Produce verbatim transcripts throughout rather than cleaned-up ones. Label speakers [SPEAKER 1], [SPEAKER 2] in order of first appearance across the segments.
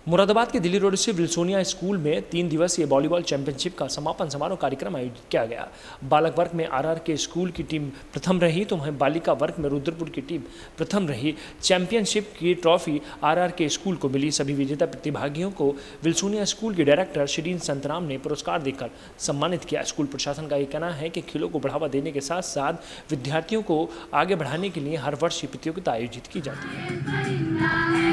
[SPEAKER 1] मुरादाबाद के दिल्ली रोड स्थित विल्सोनिया स्कूल में तीन दिवसीय वॉलीबॉल चैंपियनशिप का समापन समारोह कार्यक्रम आयोजित किया गया। बालक वर्ग में आरआर के स्कूल की टीम प्रथम रही तो वहीं बालिका वर्ग में रुद्रपुर की टीम प्रथम रही। चैंपियनशिप की ट्रॉफी आरआर के स्कूल को मिली। सभी विजेता प्रतिभागियों को विल्सोनिया स्कूल के डायरेक्टर शिरीन संतराम ने पुरस्कार देकर सम्मानित किया। स्कूल प्रशासन का ये कहना है कि खेलों को बढ़ावा देने के साथ साथ विद्यार्थियों को आगे बढ़ाने के लिए हर वर्ष ये प्रतियोगिता आयोजित की जाती है।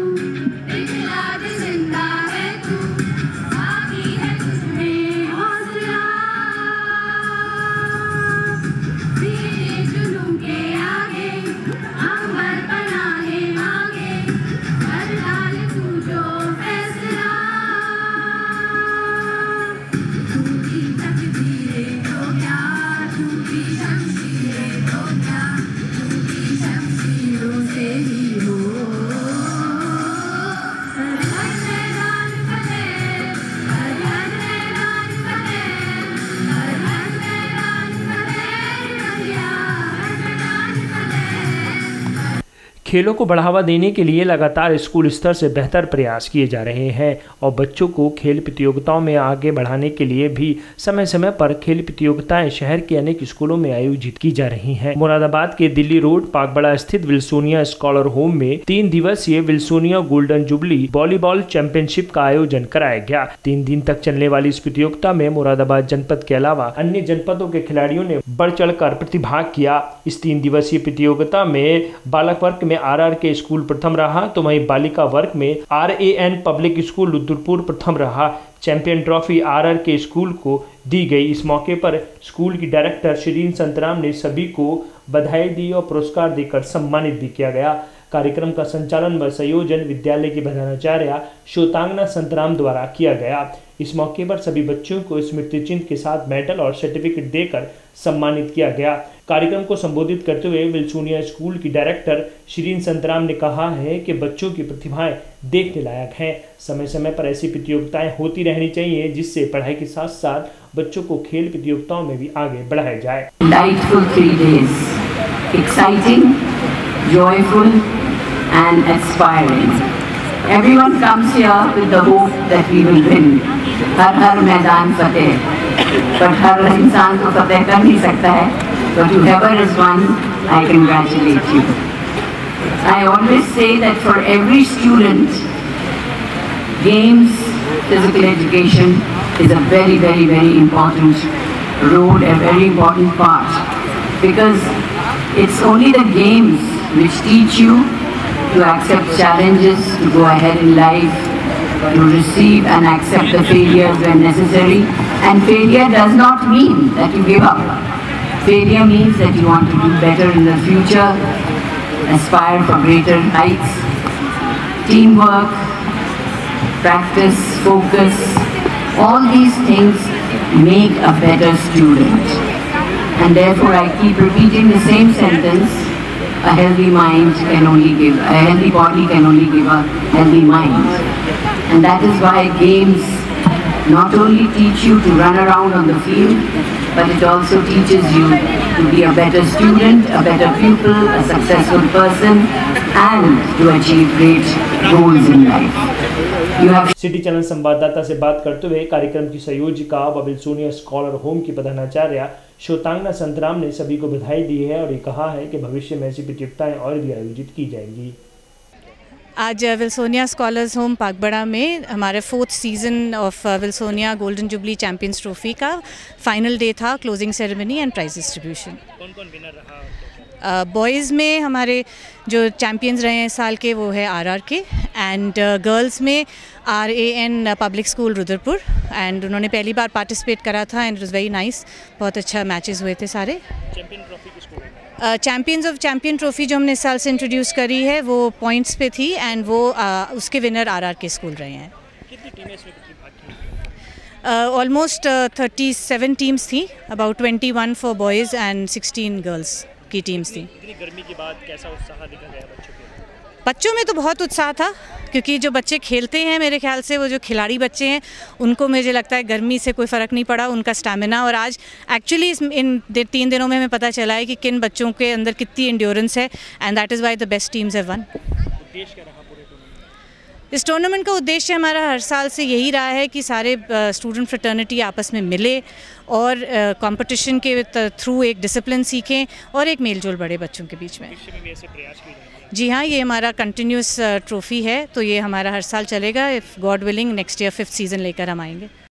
[SPEAKER 1] खेलों को बढ़ावा देने के लिए लगातार स्कूल स्तर से बेहतर प्रयास किए जा रहे हैं और बच्चों को खेल प्रतियोगिताओं में आगे बढ़ाने के लिए भी समय समय पर खेल प्रतियोगिताएं शहर के अनेक स्कूलों में आयोजित की जा रही हैं। मुरादाबाद के दिल्ली रोड पाकबड़ा स्थित विल्सोनिया स्कॉलर होम में तीन दिवसीय Wilsonia golden jubilee volleyball championship का आयोजन कराया गया। तीन दिन तक चलने वाली इस प्रतियोगिता में मुरादाबाद जनपद के अलावा अन्य जनपदों के खिलाड़ियों ने बढ़ चढ़कर प्रतिभाग किया। इस तीन दिवसीय प्रतियोगिता में बालक वर्ग में आरआर के स्कूल प्रथम रहा तो वहीं बालिका वर्ग में आरएएन पब्लिक स्कूल रुद्रपुर प्रथम रहा। चैंपियन ट्रॉफी आरआर के स्कूल को दी गई। इस मौके पर स्कूल की डायरेक्टर शिरीन संतराम ने सभी को बधाई दी और पुरस्कार देकर सम्मानित भी किया गया। कार्यक्रम का संचालन व संयोजन विद्यालय की प्रधानाचार्य श्वेतांगना संतराम द्वारा किया गया। इस मौके पर सभी बच्चों को स्मृति चिन्ह के साथ मेडल और सर्टिफिकेट देकर सम्मानित किया गया। कार्यक्रम को संबोधित करते हुए विल्सोनिया स्कूल की डायरेक्टर शिरीन संतराम ने कहा है कि बच्चों की प्रतिभाएं देखने लायक हैं। समय समय पर ऐसी प्रतियोगिताएं होती रहनी चाहिए जिससे पढ़ाई के साथ साथ बच्चों को खेल प्रतियोगिताओं में भी आगे बढ़ाया जाए।
[SPEAKER 2] Delightful three days, exciting, joyful and aspiring. Everyone comes here with the hope that we will win. हर हर मैदान फतेह, पर हर इंसान को फतेह कर नहीं सकता है। But whoever is won, I congratulate you. I always say that for every student, games, physical education is a very, very, very important road, a very important part. Because it's only the games which teach you to accept challenges, to go ahead in life, to receive and accept the failures when necessary. And failure does not mean that you give up. Failure means that you want to do better in the future, aspire for greater heights. Teamwork, practice, focus, all these things make a better student. And therefore I keep repeating the same sentence, a healthy mind can only give, a healthy body can only give a healthy mind. And that is why games not only teach you to run around on the field, but it also teaches you to be a better student, a better pupil, a successful person, and to achieve great goals in life. You have
[SPEAKER 1] city channel संवाददाता से बात करते हुए कार्यक्रम की संयोजिका व Wilsonia scholar home की प्रधानाचार्य श्वेतांगना संतराम ने सभी को बधाई दी है और ये कहा है कि भविष्य में ऐसी प्रतियोगिताएं और भी आयोजित की जाएंगी।
[SPEAKER 3] आज विल्सोनिया स्कॉलर्स होम पाकबड़ा में हमारे fourth season of Wilsonia golden jubilee champions trophy का फाइनल डे था, closing ceremony and prize distribution.
[SPEAKER 1] कौन कौन विनर रहा?
[SPEAKER 3] बॉयज़ uh, में हमारे जो चैम्पियंस रहे हैं साल के वो है आरआर के, एंड गर्ल्स में RAN public school Rudrapur, and उन्होंने पहली बार पार्टिसिपेट करा था and it was very nice. बहुत अच्छा मैचेस हुए थे सारे।
[SPEAKER 1] चैंपियन ट्रॉफी किसको?
[SPEAKER 3] चैम्पियंस ऑफ चैम्पियन ट्रॉफी जो हमने इस साल से इंट्रोड्यूस करी है वो पॉइंट्स पे थी एंड वो uh, उसके विनर आरआर के स्कूल रहे हैं।
[SPEAKER 1] कितनी टीमें इसमें प्रतिभाग की?
[SPEAKER 3] ऑलमोस्ट थर्टी सेवन टीम्स थी, about twenty one for boys and sixteen girls की टीम्स थी।
[SPEAKER 1] इतनी गर्मी के बाद कैसा उत्साह दिखा गया बच्चों के?
[SPEAKER 3] बच्चों में तो बहुत उत्साह था, क्योंकि जो बच्चे खेलते हैं मेरे ख्याल से वो जो खिलाड़ी बच्चे हैं उनको मुझे लगता है गर्मी से कोई फ़र्क नहीं पड़ा, उनका स्टैमिना। और आज एक्चुअली इन तीन दिनों में हमें पता चला है कि किन बच्चों के अंदर कितनी एंड्योरेंस है, and that is why the best teams have won.
[SPEAKER 1] उद्देश्य क्या रहा पूरे टूर्नामेंट?
[SPEAKER 3] इस टूर्नामेंट का उद्देश्य हमारा हर साल से यही रहा है कि सारे स्टूडेंट फ्रेटर्निटी आपस में मिले और कंपटीशन के थ्रू एक डिसिप्लिन सीखें और एक मेलजोल बढ़े बच्चों के बीच में। जी हाँ, ये हमारा कंटिन्यूस ट्रॉफी है, तो ये हमारा हर साल चलेगा। If God willing next year fifth season लेकर हम आएंगे।